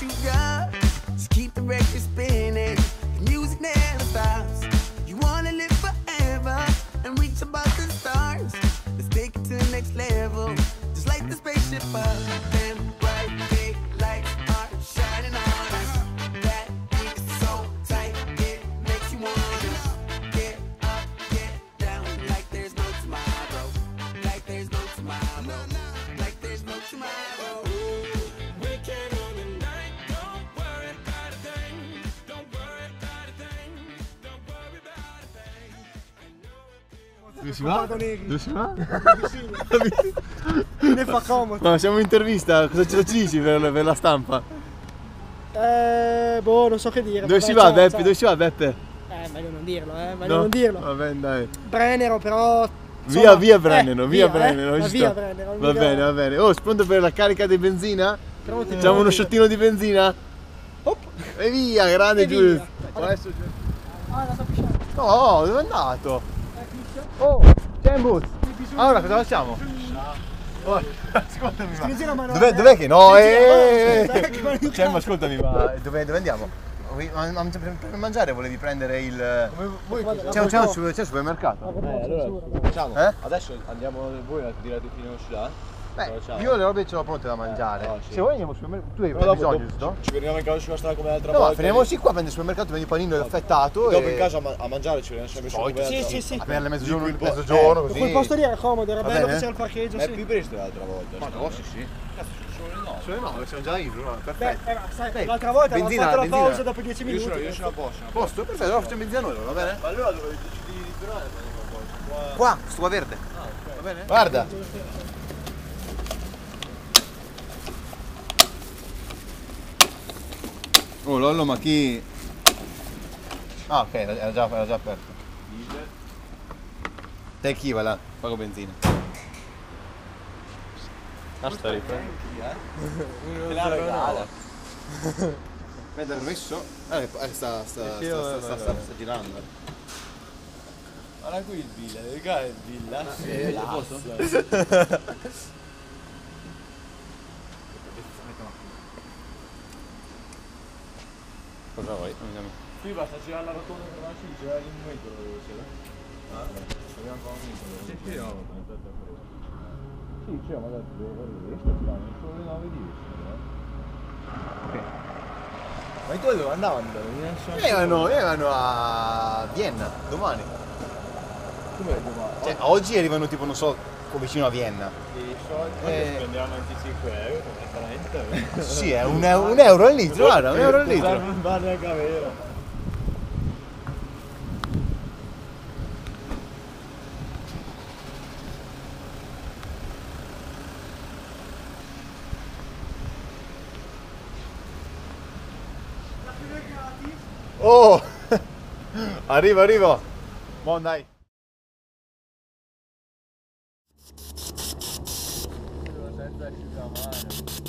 you got. Just keep the record spinning. The music never stops. You wanna live forever and reach above the stars. Let's take it to the next level. Just like the spaceship up. Them bright big lights are shining on us. That beat is so tight, it makes you wanna get up, get down, like there's no tomorrow. Like there's no tomorrow. Like there's no tomorrow. Weekend on the night, don't worry about a thing. Don't worry about a thing. Don't worry about a thing. Dove si va? Dove si va? Ne fa comodo. No, siamo in intervista, cosa ce lo dici per la stampa? Boh, non so che dire. Dove si va Beppe? Dove si va Beppe? Meglio non dirlo, meglio non dirlo. Va bene, dai. Brennero però... Insomma, via Brennero, via Brennero. Via Brennero. Va bene, va bene. Oh, pronto per la carica di benzina? Facciamo uno shottino di benzina? Hop. E via, grande Giulio. Adesso è andato a pisciare. No, dove è andato? Oh, c'è in boots. Allora cosa facciamo? Oh, ascoltami, dov'è che no? Cioè, ma ascoltami, ma dove andiamo? Per mangiare volevi prendere il... C'è un supermercato? Allora facciamo, adesso andiamo voi a tirare fino là. Beh, io le robe ce l'ho pronte da mangiare. No, sì. Se vuoi andiamo al supermercato, tu hai bisogno, giusto? Ci vediamo in casa sulla strada come l'altra No, volta. finiamoci qua, prendi il supermercato, prendi il panino affettato Dopo e... in casa a mangiare ci vediamo sempre su come l'altra volta. Sì. A prendere mezzogiorno così. Quel posto lì era comodo, era bello che bene? c'era il parcheggio. Ma è più presto l'altra volta. Ma no, sì. Cazzo, sono le 9. Sono le 9, siamo già in no? Perfetto. Sai, l'altra volta avevamo fatto la pausa dopo 10 minuti. Io ce la posso. Posto? Perfetto, allora facciamo benzina noi, va bene? Allora dove decidi di tornare qualcosa? Qua, sto verde. Ok. Va bene? Guarda. Oh Lollo, ma chi... Ah ok, era già aperto. Diesel. Te chi va là? Pago benzina. Sta riprendendo. Te la regala. Vedi il messo? Sta girando. Guarda qui il villa, regala il villa. Posso? Cosa vuoi? Qui basta girare la rotonda per la c'è il momento dove c'è. Abbiamo ancora un minuto. Sì, c'è, ma adesso devo sono le 9:10. Ma i tuoi dove andavano? Erano a Vienna, domani. Come domani? Cioè, oggi arrivano tipo, non so, vicino a Vienna. I soldi spendiamo 25 euro, veramente. Sì, è un euro al litro, guarda, un euro al litro. Non vale anche vero. Oh! Arrivo! Buon dai! Senza asciugamano.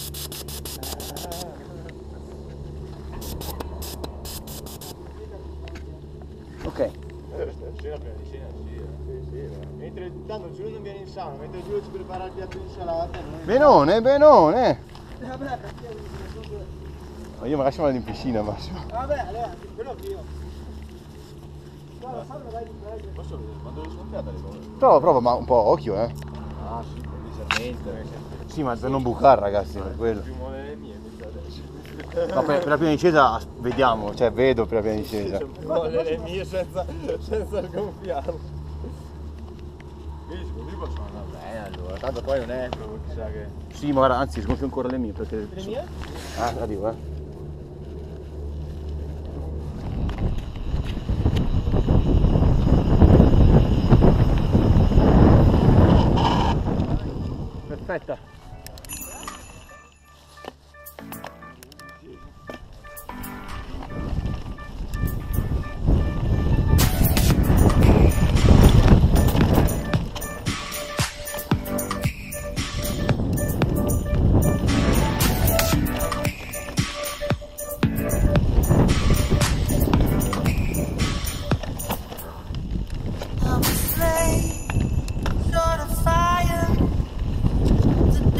Ok. Cena prima di cena, sì. Mentre tanto Giulio non viene in sauna, mentre Giulio ci prepara il piatto di insalata. Benone! Ma io magari vado in piscina, Massimo. Vabbè, allora, quello anch'io. Guarda, Sandra vai di meglio. Posso vedere? Quando l'ho scompiata le cose? Prova, ma un po' occhio, Ah sì, leggermente. Sì, ma per non bucare, ragazzi, per quello. Più male le mie, mi sa adesso. No, per la prima discesa vediamo, cioè vedo per la prima discesa. Più male le mie senza sgonfiarlo. Quindi secondo me possono andare bene allora, tanto poi non è proprio chissà che... Sì, ma guarda, anzi sgonfio ancora le mie perché... Le mie? Ah, la dico, Perfetta. I'm a slave, sort of fire.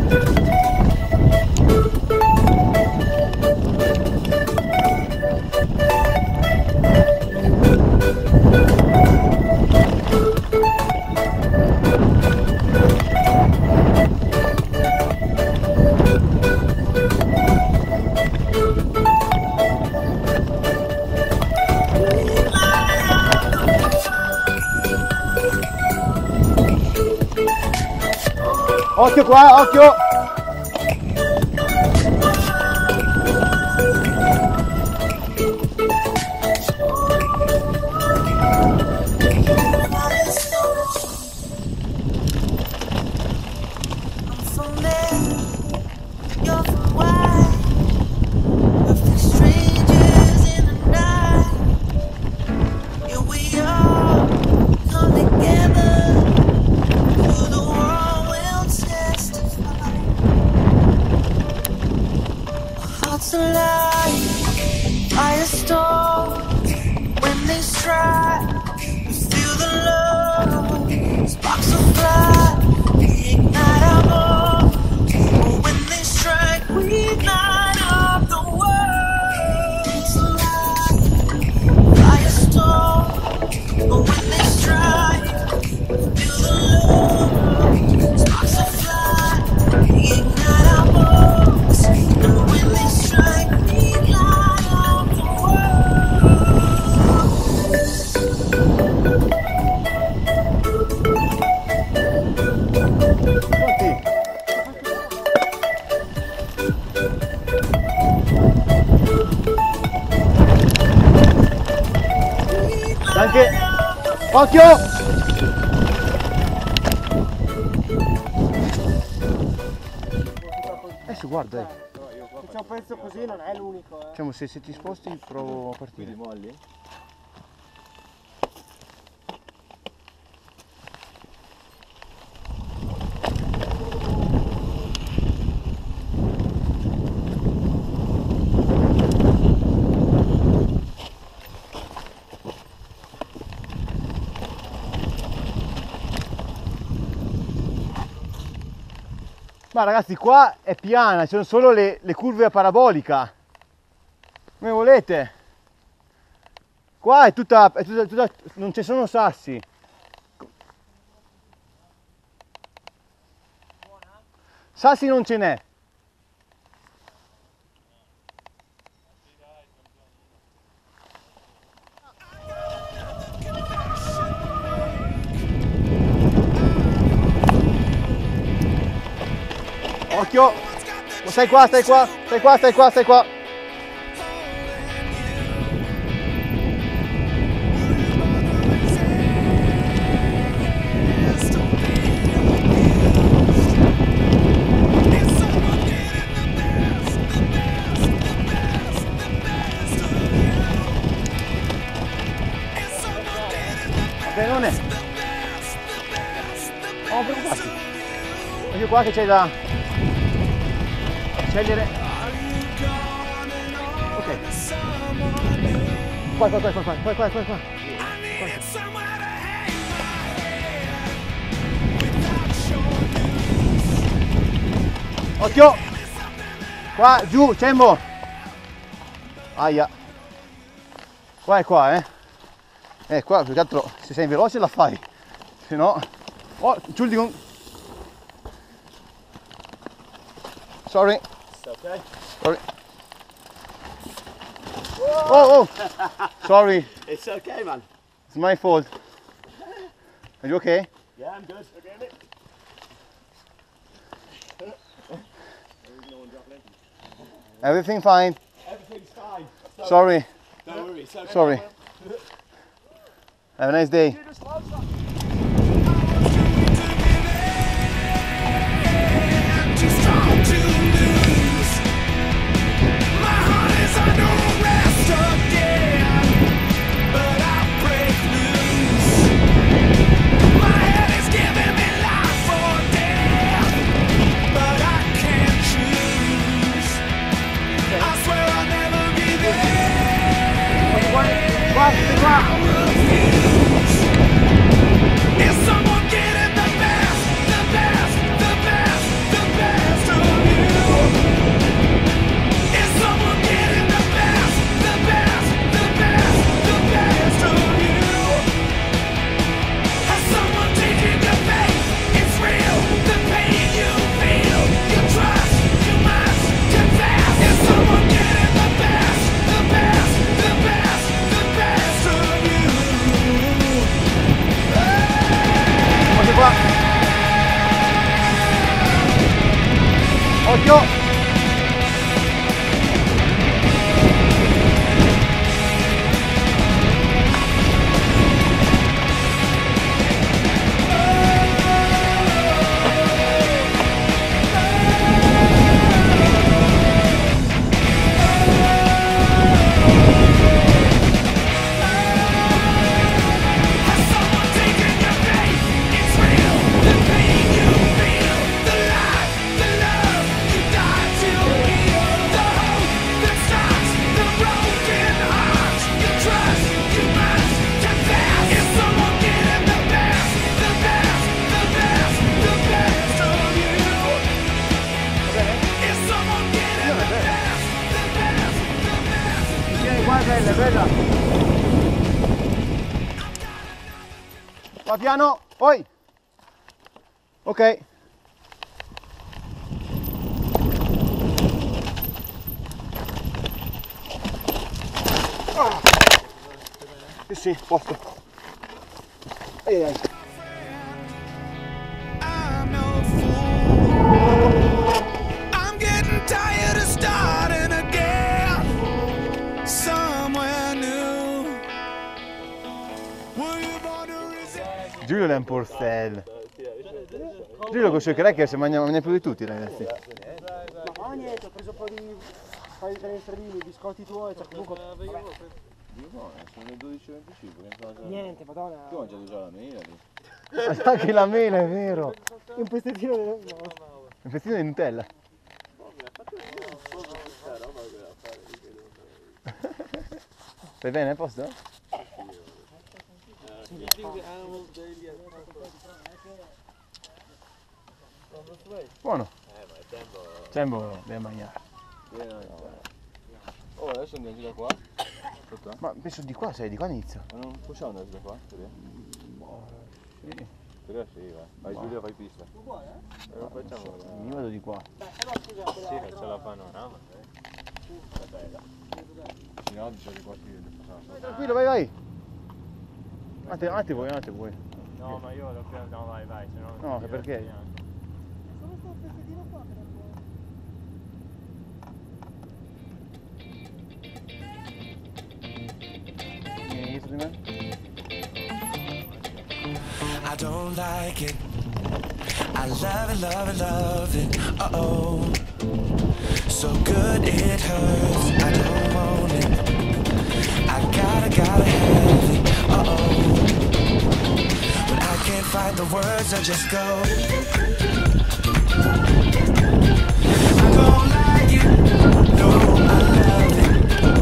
Occhio qua, occhio! Anche occhio! Adesso guarda, Se c'è un pezzo così non è l'unico. diciamo se ti sposti provo a partire. Molli? Ma ragazzi, qua è piana, ci sono solo le curve a parabolica. Come volete? Qua è tutta non ci sono sassi. Sassi non ce n'è. Occhio! Stai qua, stai qua, stai qua, stai qua, stai qua. Benone. Non preoccuparti. Io qua che c'è da scegliere. Ok. Qua. Occhio! Qua, giù, Cembo! Aia! Qua è qua, eh! Qua più che altro se sei veloce la fai, se no... Oh, Entschuldigung! Sorry! It's okay. Sorry! Oh! Sorry! It's okay, man. It's my fault. Are you okay? Yeah, I'm good. Okay, mate. Everything fine? Everything's fine. Sorry. Don't worry. It's okay. Sorry. Have a nice day. Qua. Occhio! Bella, bella. Va piano, poi. Ok. Sì, posto. Ai ai. Giulio è un porcel. Giulio con i suoi cracker si mangia più di tutti, ragazzi. Ma niente, ho preso un po' di stradini, biscotti tuoi, cioè comunque. Sono le 12:25. Niente, madonna. Tu hai mangiato già la mela lì. Anche la mela, è vero. Un pezzettino di... No. Un pezzettino di Nutella. Stai bene, a posto? Buono. Tempo deve mangiare. Oh, adesso andiamo giù da qua. Ma penso di qua, sei di qua inizia. Ma non possiamo andare giù da qua? Sì. Però sì, va. Vai Giulio, fai pista. Lo facciamo. Io vado di qua. Sì, faccio la panorama. È bella. No, già di qua si vede. Tranquillo, vai, vai. Avanti voi, avanti voi. No, ma io lo credo. No, vai, vai. Se no, no, perché? Solo sto pezzettino qua che non può. Dietro di me? I don't like it. I love it, love it, love it. Uh-oh. So good it hurts. I don't want it. I gotta have it. Uh-oh. When I can't find the words, I just go. I don't like it. No, I love it.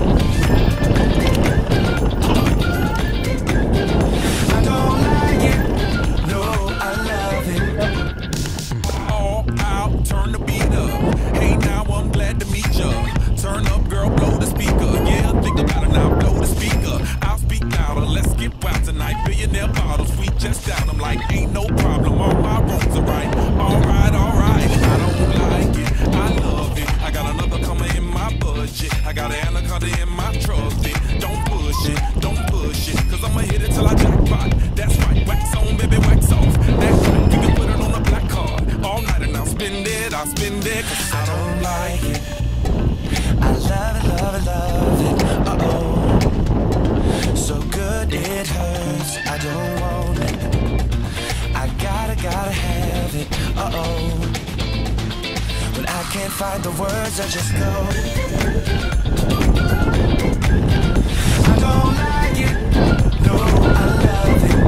I don't like it. No, I love it. All out, turn the beat up. Hey, now I'm glad to meet ya. Turn up, girl, blow the speaker. Yeah, think about it now, blow the speaker. I'll speak louder, let's get wild tonight. Billionaire bottles, we just down. I'm like, ain't no problem, all my rooms are right. Alright, alright, I don't like it, I love it. I got another coming in my budget. I got an anaconda in my trusty. Don't push it, cause I'ma hit it till I jackpot. That's right, wax on, baby, wax off. That's right, you can put it on a black card. All night and I'll spend it, cause I don't like it. I love it, love it, love it. Uh-oh. So good it hurts. I don't want it. I gotta have it. Uh-oh. When I can't find the words, I just go. I don't like it. No, I love it.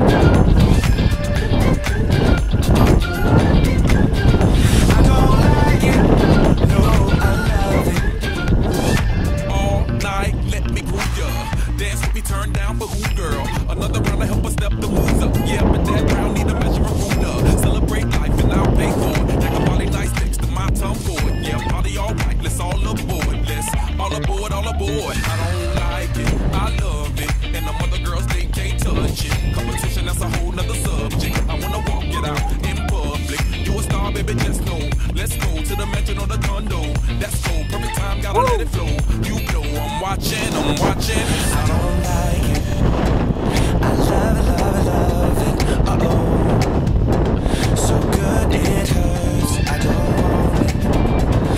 I don't like it. No, I love it. all night, let me groove ya. Dance with me, turn down for who, girl? Another round to help us step the moves up. Yeah, but that round need a measuring ruler. Celebrate life and I'll pay for it. Like a body nice next to my tongue forward. Yeah, party all right, let's all aboard. Let's all aboard, all aboard. I don't like it, I love it. And the other girls, they can't touch it. Competition, that's a whole nother subject. I wanna walk it out in public. You a star, baby, just know. Let's go to the mansion or the condo. That's cool, perfect time, gotta let it flow. You know I'm watching. I don't like it. I love it, love it, love it. Uh-oh. So good it hurts. I don't want it.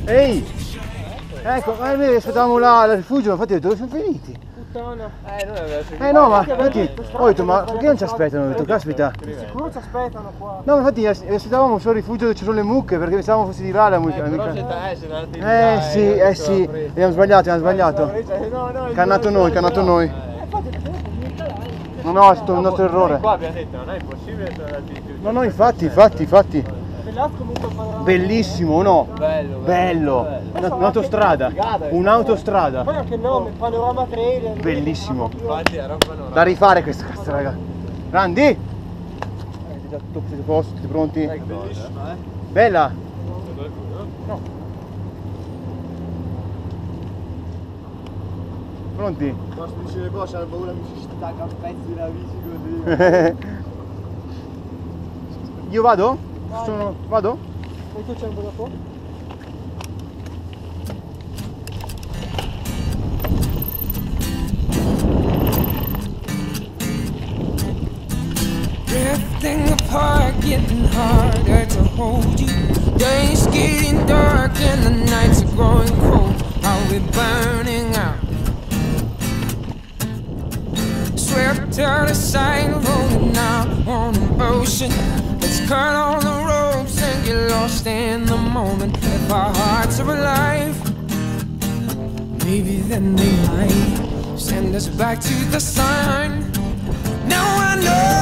Ehi! Ecco, ma noi aspettavamo là il rifugio, infatti dove sono finiti? Puttana. No, ma infatti ho detto, ma perché non ci aspettano? Ho detto, caspita. Sicuro ci aspettano qua. No, infatti aspettavamo solo il rifugio dove ci sono le mucche, perché pensavamo fossi di là la mucca. Sì, abbiamo sbagliato. Cannato noi. No, è stato un nostro errore. Qua abbiamo detto, non è impossibile tornare giù. No, infatti. Bellissimo, no? Bello. Un'autostrada. Un'autostrada. Poi anche il nome, panorama trailer. Bellissimo. Infatti era un panorama. Da rifare questa cazzo, raga. Grandi? Siete a posto? Siete pronti? Bellissima, Bella? No. Pronti? Ma se dice le cose, ho paura mi si stacca un pezzo di la bici così. Io vado? Vado? Poi tu c'è un po' dopo? Drifting apart, getting harder to hold you. Days getting dark and the nights are growing cold. Are we burning out? Swept out of sight, rolling out on an ocean. Let's cut all the ropes and get lost in the moment. If our hearts are alive, maybe then they might send us back to the sun. Now I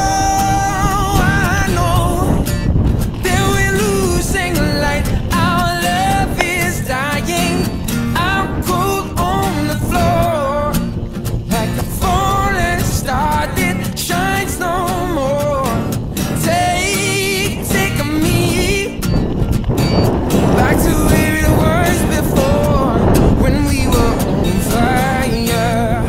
know that we're losing light. Our love is dying. I'm cold on the floor, like a falling star that shines no more. Take me back to where it was before, when we were on fire.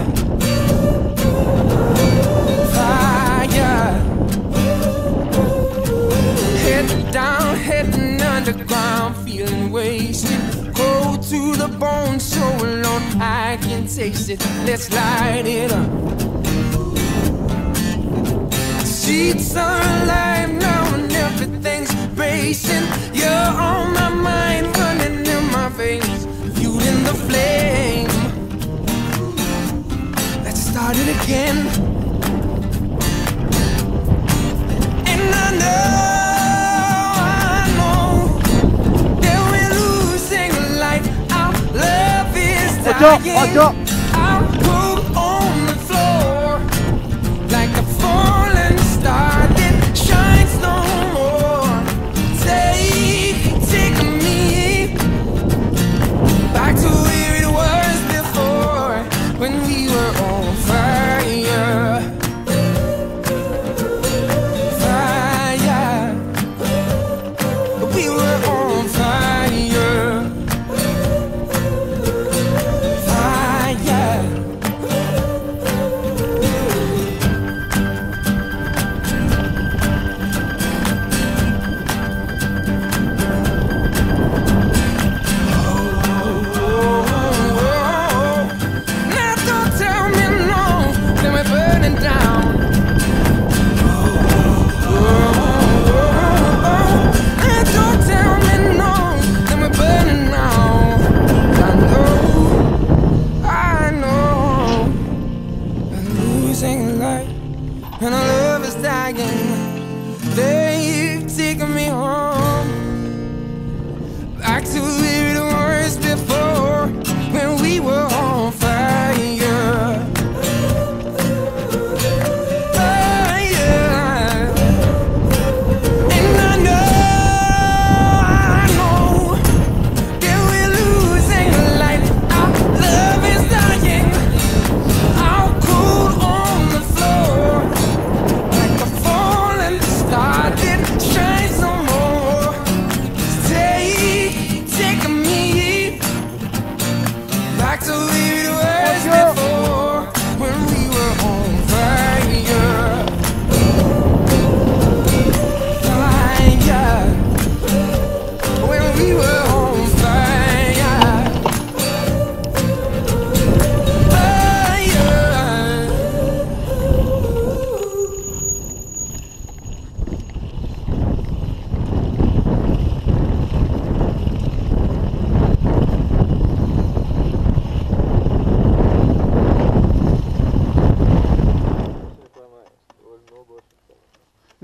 Head down, heading underground, feeling wasted. Cold to the bone, so alone I can taste it. Let's light it up. Streets are alive now and everything's racing. You're on my mind, running in my veins, fueling the flame. Let's start it again. And I know that we're losing light. Our love is dying. I'm cold on the floor, like a falling star that shines no more. Take me back to where it was before, when we were on fire. Fire. We were on fire. Fire.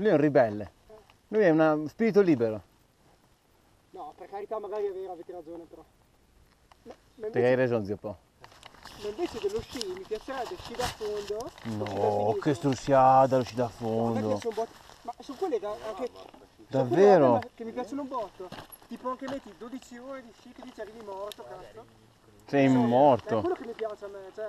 Lui è un ribelle. Lui è uno spirito libero. No, per carità magari è vero, avete ragione però. Ma Perché hai ragione, zio Po. Ma invece dello sci mi piacerebbe sci da fondo. No, che strussiata lo sci da A me fondo. piace un botto. Ma sono quelle anche. Davvero? Che mi piacciono un botto. Tipo anche metti 12 ore di sci che dici arrivi morto, cazzo. Sei È morto. quello che mi piace a me, cioè.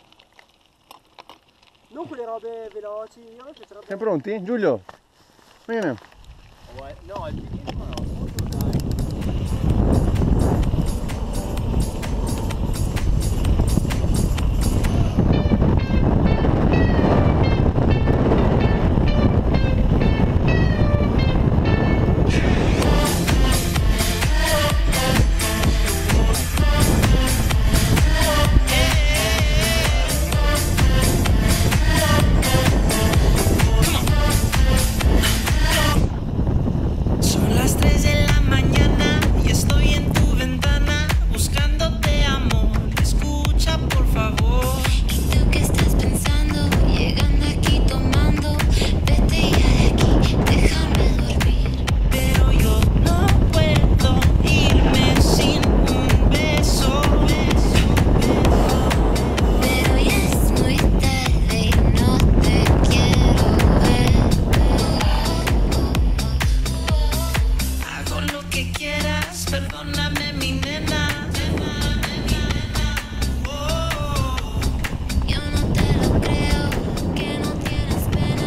Non quelle robe veloci, io mi piacerebbe. Siamo pronti? Giulio? Vieni. No, il ciclismo no, molto dai. Son las 3 de la mañana y estoy en tu ventana buscándote amor. Escucha por favor. ¿Y tú qué estás pensando? Llegando aquí tomando. Vete ya de aquí, déjame dormir. Pero yo no puedo irme sin un beso. Pero ya es muy tarde y no te quiero ver. Hago lo que quieras, perdóname mi nena. Yo no te lo creo, que no tienes pena.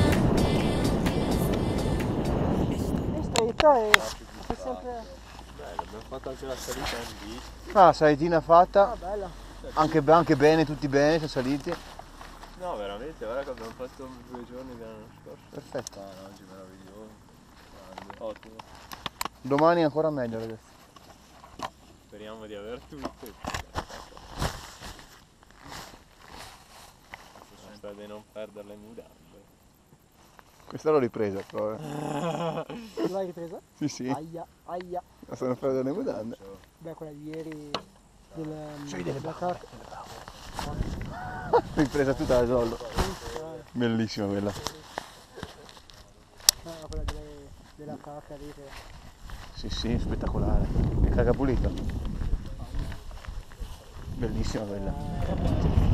È stretta e è sempre. Bello, abbiamo fatto anche la salita in bici. Ah, salitina fatta. Ah, bella. Anche bene, tutti bene, sono saliti. No, veramente, guarda che abbiamo fatto 2 giorni dell'anno scorso. Perfetto. Ah, oggi meraviglioso. Grande. Ottimo. Domani ancora meglio, ragazzi. Speriamo di aver tutto. Sta di non perdere le mudande. Questa l'ho ripresa però. Eh. L'hai ripresa? Sì, sì. Aia, aia. Ma sono perdere le mutande. Beh, quella di ieri Sei delle della brave. carta. Ripresa tutta da soldo. Bellissima quella. No, quella della carta lì che. Sì, sì, spettacolare. E caga pulito. Bellissima quella.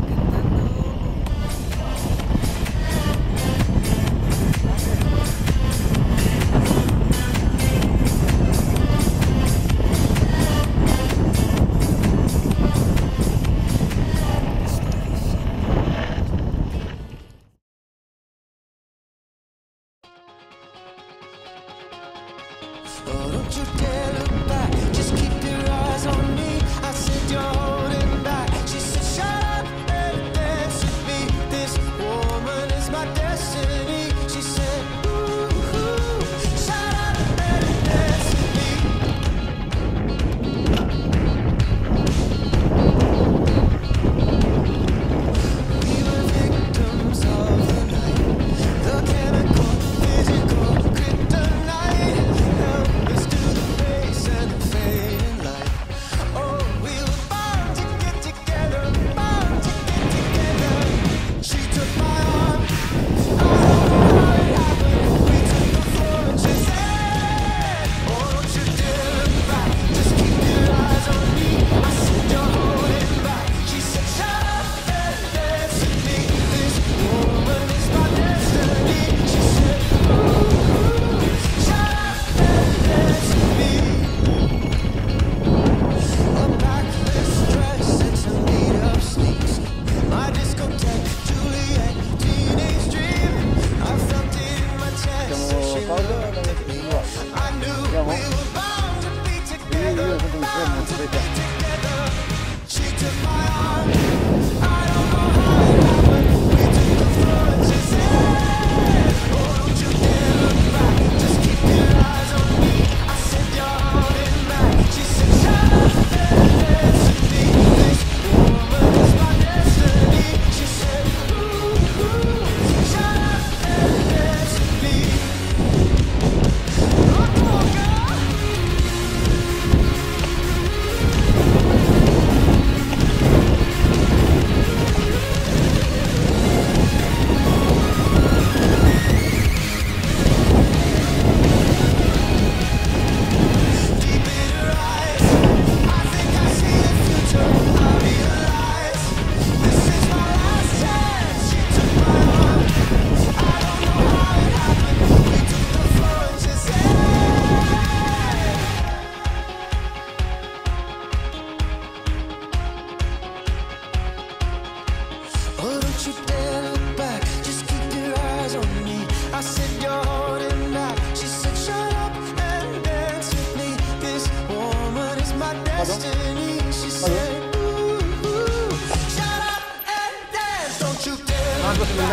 Oh, don't you dare look back, just keep your eyes on me. I said you're holding back. She said shut up and dance with me. This woman is my destiny. She said ooh, shut up and dance with me. We were victims of the night, the chemical, physical kryptonite. Helpless to the face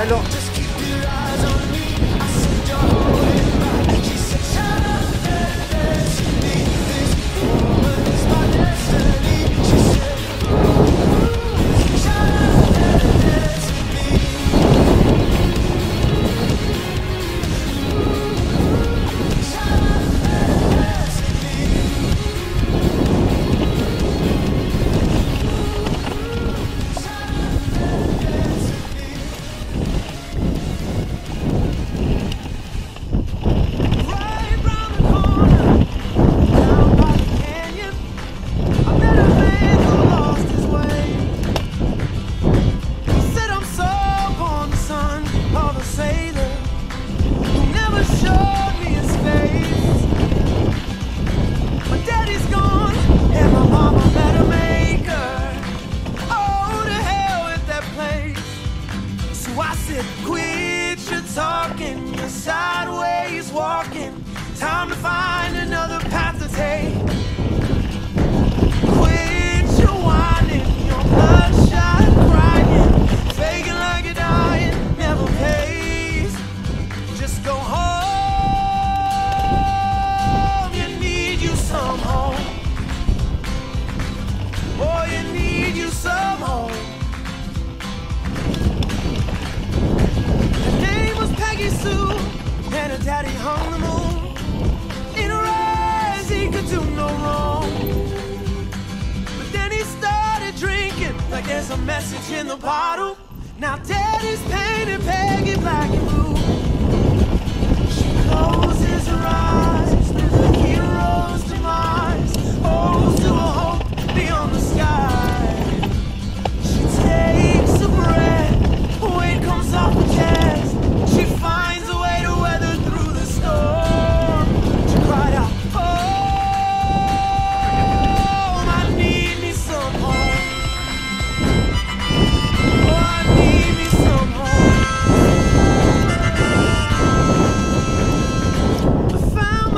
Bello. Time to find another path to take. Quit your whining, your bloodshot crying, faking like you're dying, never pays. Just go home. You need you some home. Boy, you need you some home. Her name was Peggy Sue, and her daddy hung the moon. In her eyes, he could do no wrong. But then he started drinking like there's a message in the bottle. Now daddy's painted Peggy black and blue. She closes her eyes to the hero's demise, holds to a hope beyond the sky. She takes a breath, weight comes off her chest. She finds a way to weather through the storm. She cried out, "Oh, I need me some home. Oh, I need me some home." I found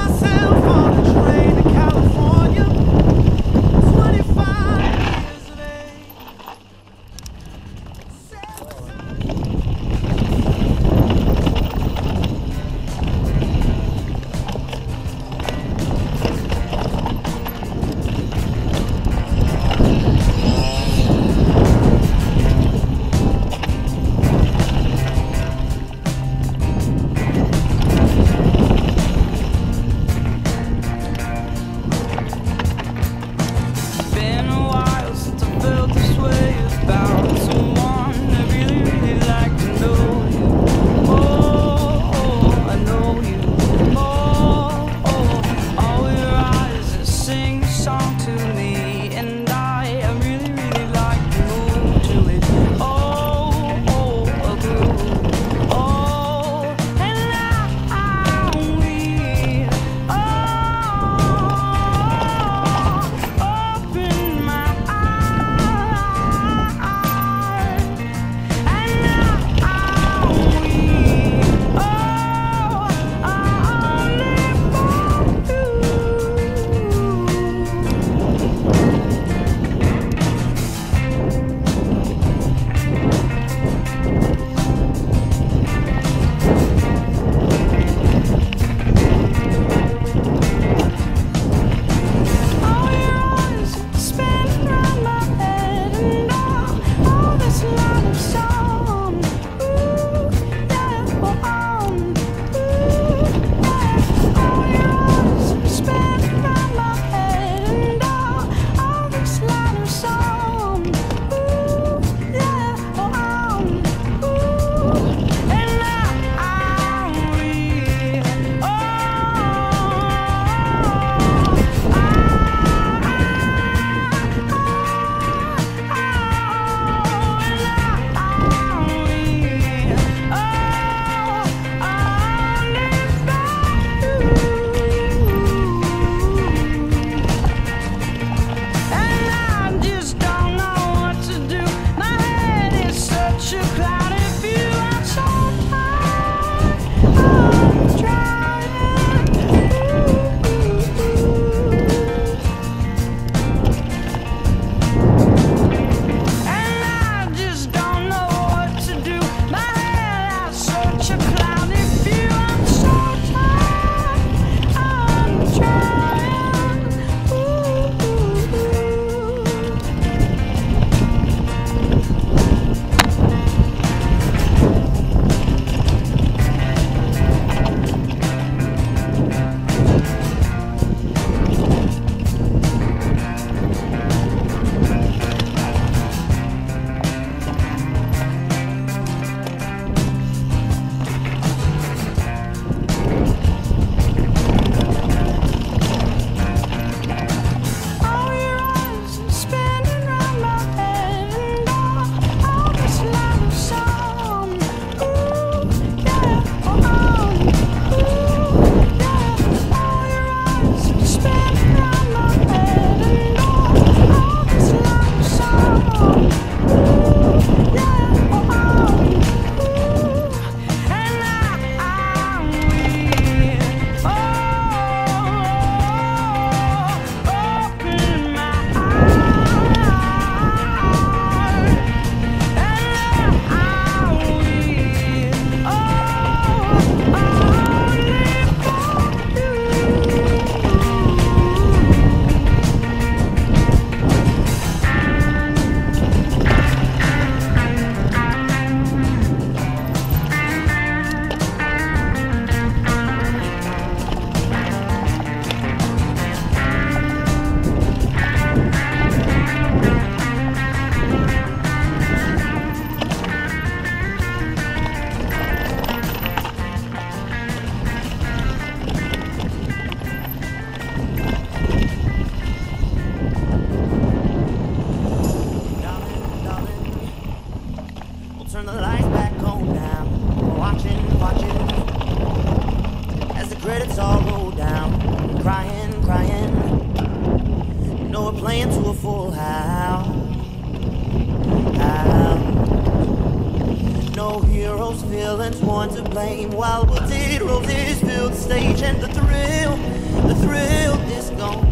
one to blame. While wilted roses fill the stage, and the thrill is gone.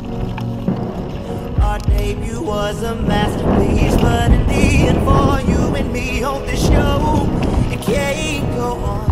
Our debut was a masterpiece, but in the end, for you and me on this show, it can't go on.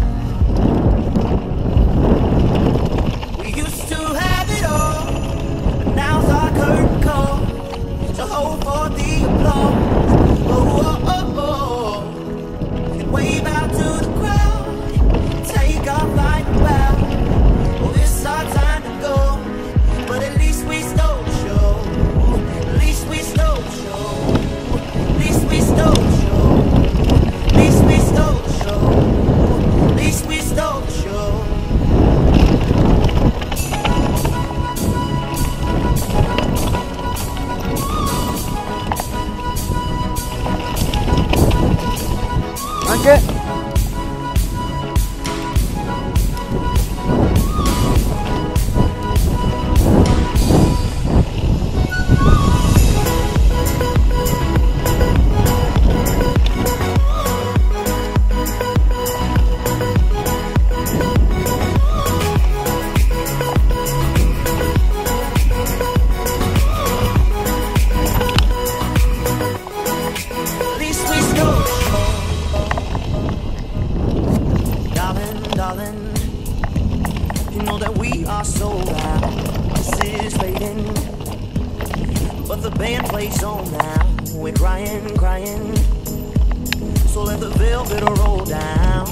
We used to have it all, but now's our curtain call to hold for the applause. Oh, oh, oh, oh. And wave out to the crowd, take our final bow. Oh, it's our time to go, but at least we stole the show. At least we stole the show. At least we stole the show. At least we stole the show. At least we stole the show. Anche At least we stole the show. Darling, you know that we are sold out. This is fading, but the band plays on now. We're crying. So let the velvet roll down.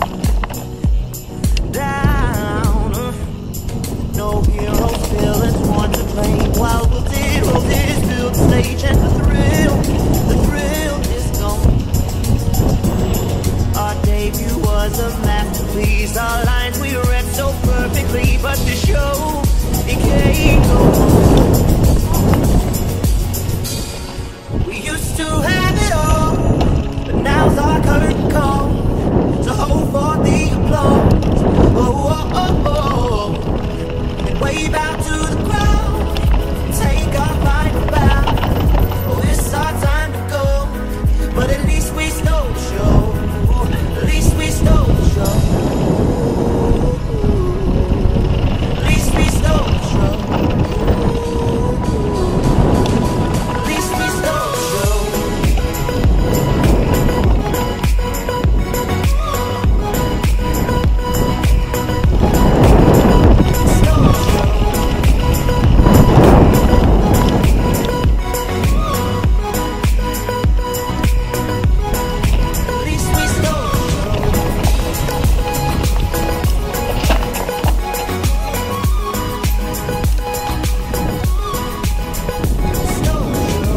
No heroes, villains, one to blame. While wilted roses fill the stage, and the thrill is gone. Our debut was a masterpiece. Our lines we read so perfectly, but the show, it can't go on. We used to have it all, but now's our curtain call to hold for the applause. Oh, oh, oh, oh. And wave out to the crowd, take our final bow. Oh, it's our time to go, but at least we stole the show. At least we stole the show. At least we stole the show. At least we stole the show. Stole the show. At least we stole the show. Stole the show.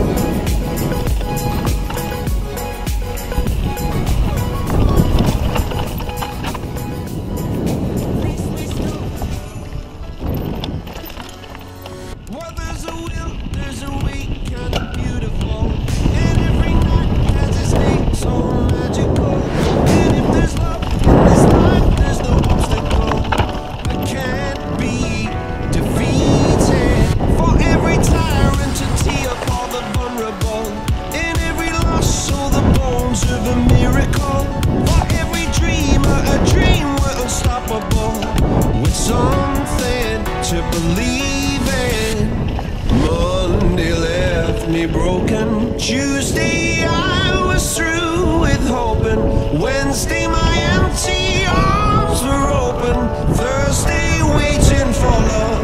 At least we stole the show. Well, there's a will, there's a way, kind of beautiful. And every night has its name, so magical. And if there's love in this life, there's no obstacle that can't be defeated. For every tyrant to tear for the vulnerable. In every loss, all the bones of a miracle. For every dreamer, a dream we're unstoppable. With something to believe in. Monday left me broken. Tuesday I was through with hoping. Wednesday my empty arms were open. Thursday waiting for love.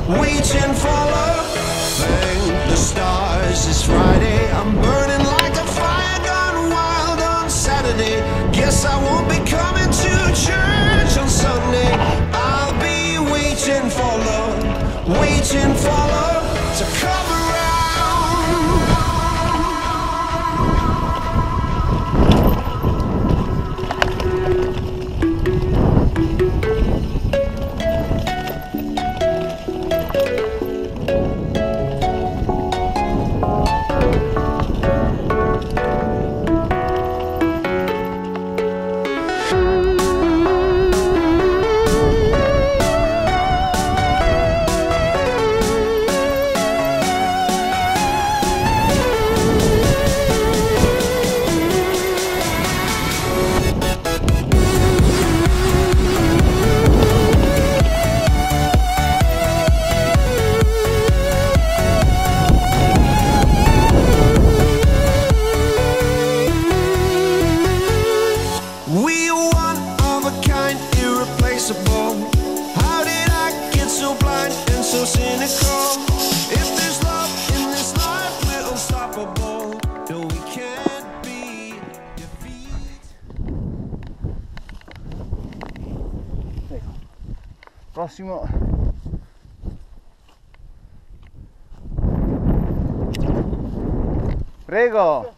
Thank the stars it's Friday. I'm burning like a fire gone wild on Saturday. Guess I won't be coming to church on Sunday. I'll be waiting for love to come around. so cynical. If there's love in this life, we're unstoppable. No, we can't be defeated. Prossimo. Prego.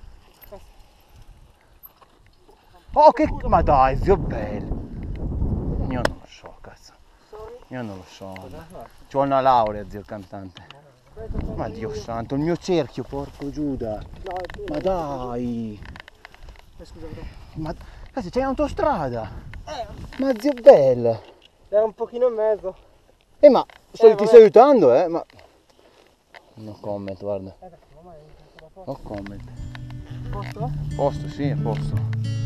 Oh che... ma dai, zio bello. Io non lo so, cazzo. Io non lo so. C'ho una laurea, zio cantante. Ma Dio santo, il mio cerchio, porco Giuda. Ma dai. Scusa, bro. Ma cazzo, c'è un'autostrada. Ma zio bello. Era un pochino in mezzo. Ma ti sto aiutando, ma... No comment, guarda. No comment. Posto? Posto, sì, è posto.